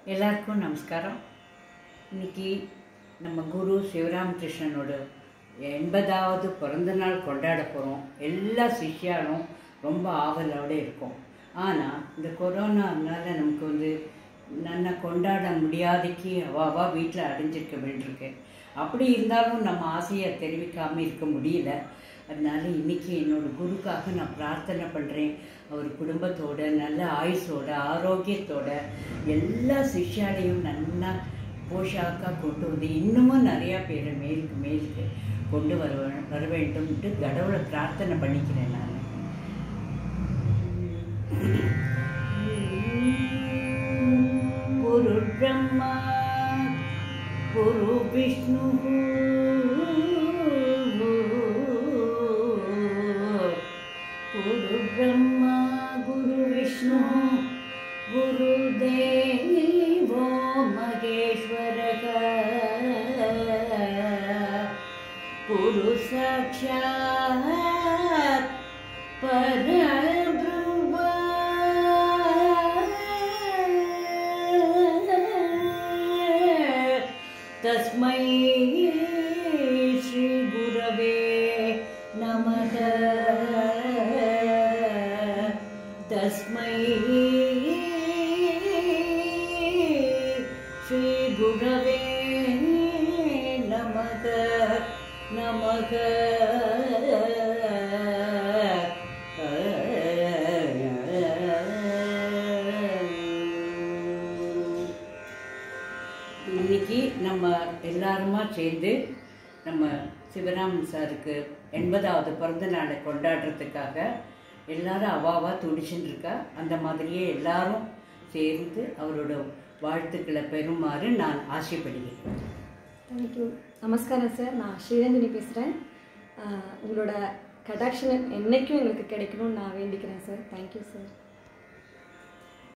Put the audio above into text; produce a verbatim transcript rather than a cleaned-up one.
எல்லாருக்கும் நமஸ்காரம். இன்னைக்கு நம்ம குரு சிவராமகிருஷ்ணனோட எண்பதாவது பிறந்த நாள் கொண்டாட போகிறோம். எல்லா சிஷ்யாலும் ரொம்ப ஆவலோடு இருக்கும். ஆனால் இந்த கொரோனானால நமக்கு வந்து நல்லா கொண்டாட முடியாதைக்கு அவாவா வீட்டில் அடைஞ்சிருக்க வேண்டியிருக்கு. அப்படி இருந்தாலும் நம்ம ஆசையை தெரிவிக்காமல் இருக்க முடியல. அதனால இன்றைக்கி என்னோடய குருக்காக நான் பிரார்த்தனை பண்ணுறேன். அவர் குடும்பத்தோட நல்ல ஆயுசோட ஆரோக்கியத்தோட எல்லா சிஷ்யாலையும் நல்லா போஷாக்காக கொண்டு வந்து இன்னமும் நிறையா பேரை மேலுக்கு மேலுக்கு கொண்டு வர வர வேண்டும்ட்டு கடவுளை பிரார்த்தனை பண்ணிக்கிறேன். நான் குரு பிரம்மா குரு விஷ்ணு குரு பிரம்மா குரு விஷ்ணு குரு தேவோ மகேஸ்வரக குரு சாட்சாத் பரபிரம்ம தஸ்மை ஸ்ரீ குரவே நமஹ தஸ்மை ஸ்ரீ குரவே நமஹ நமஹ. இன்னைக்கு நம்ம எல்லாருமா சேர்ந்து நம்ம சிவராமன் சாருக்கு எண்பதாவது பிறந்த நாளை கொண்டாடுறதுக்காக எல்லாரும் அவாவா துடிச்சுட்டு இருக்கா. அந்த மாதிரியே எல்லாரும் சேர்ந்து அவரோட வாழ்த்துக்களை பெறுமாறு நான் ஆசைப்படுகிறேன். தேங்க்யூ. நமஸ்காரம் சார். நான் ஸ்ரீரஞ்சினி பேசுகிறேன். உங்களோட கடாக்ஷன் என்றைக்கும் எங்களுக்கு கிடைக்கணும்னு நான் வேண்டிக்கிறேன் சார். Thank you sir.